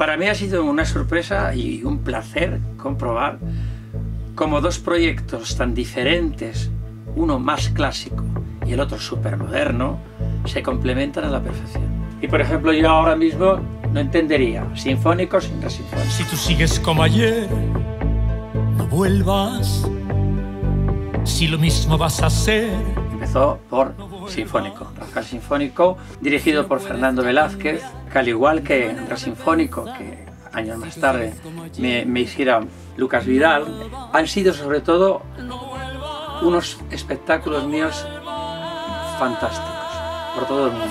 Para mí ha sido una sorpresa y un placer comprobar cómo dos proyectos tan diferentes, uno más clásico y el otro súper moderno, se complementan a la perfección. Y por ejemplo, yo ahora mismo no entendería sinfónico sin resinfónico. Si tú sigues como ayer, no vuelvas. Si lo mismo vas a hacer. Empezó por sinfónico, Rafael Sinfónico, dirigido por Fernando Velázquez, que al igual que Resinfónico, que años más tarde me hiciera Lucas Vidal, han sido sobre todo unos espectáculos míos fantásticos por todo el mundo.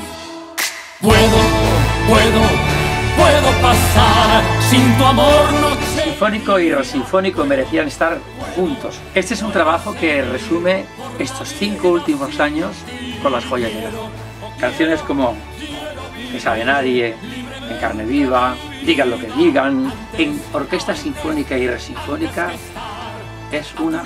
Puedo pasar sin tu amor. No. Sinfónico y Resinfónico merecían estar juntos. Este es un trabajo que resume estos 5 últimos años con las joyas de la corona. Canciones como Que sabe nadie, En carne viva, Digan lo que digan, en orquesta sinfónica y resinfónica es una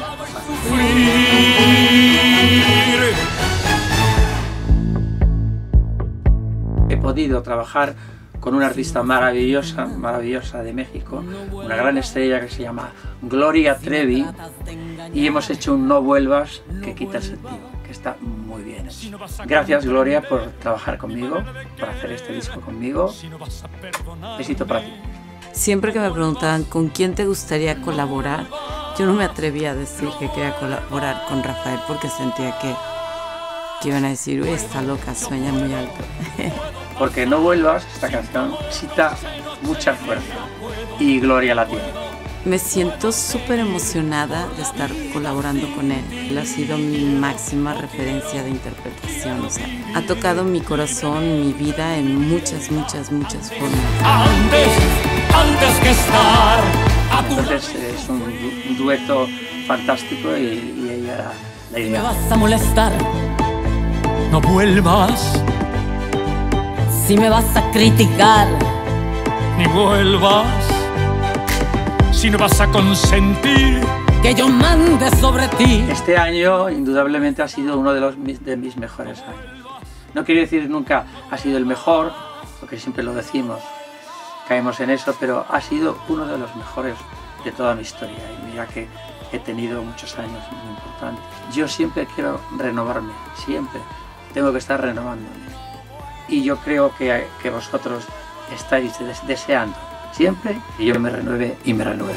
He podido trabajar con una artista maravillosa de México, una gran estrella que se llama Gloria Trevi, y hemos hecho un No vuelvas que quita el sentido, que está muy bien hecho. Gracias, Gloria, por trabajar conmigo, por hacer este disco conmigo. Besito para ti. Siempre que me preguntaban con quién te gustaría colaborar, yo no me atrevía a decir que quería colaborar con Rafael porque sentía que iban a decir, uy, está loca, sueña muy alto. Porque No vuelvas, esta canción, necesita mucha fuerza y Gloria la tiene. Me siento súper emocionada de estar colaborando con él. Él ha sido mi máxima referencia de interpretación. O sea, ha tocado mi corazón, mi vida en muchas formas. Antes que estar. Entonces es un dueto fantástico y ella era la idea. Me vas a molestar, no vuelvas. Si me vas a criticar, Ni vuelvas. Si no vas a consentir que yo mande sobre ti. Este año indudablemente ha sido uno de mis mejores años. No quiero decir nunca ha sido el mejor, porque siempre lo decimos, caemos en eso, pero ha sido uno de los mejores de toda mi historia. Y mira que he tenido muchos años muy importantes. Yo siempre quiero renovarme, siempre tengo que estar renovándome. Y yo creo que vosotros estáis deseando siempre que yo me renueve y me renueve.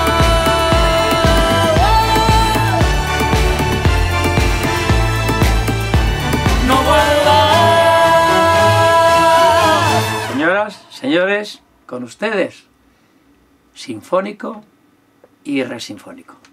no vuelvas. Señoras, señores, con ustedes, Sinfónico y Resinfónico.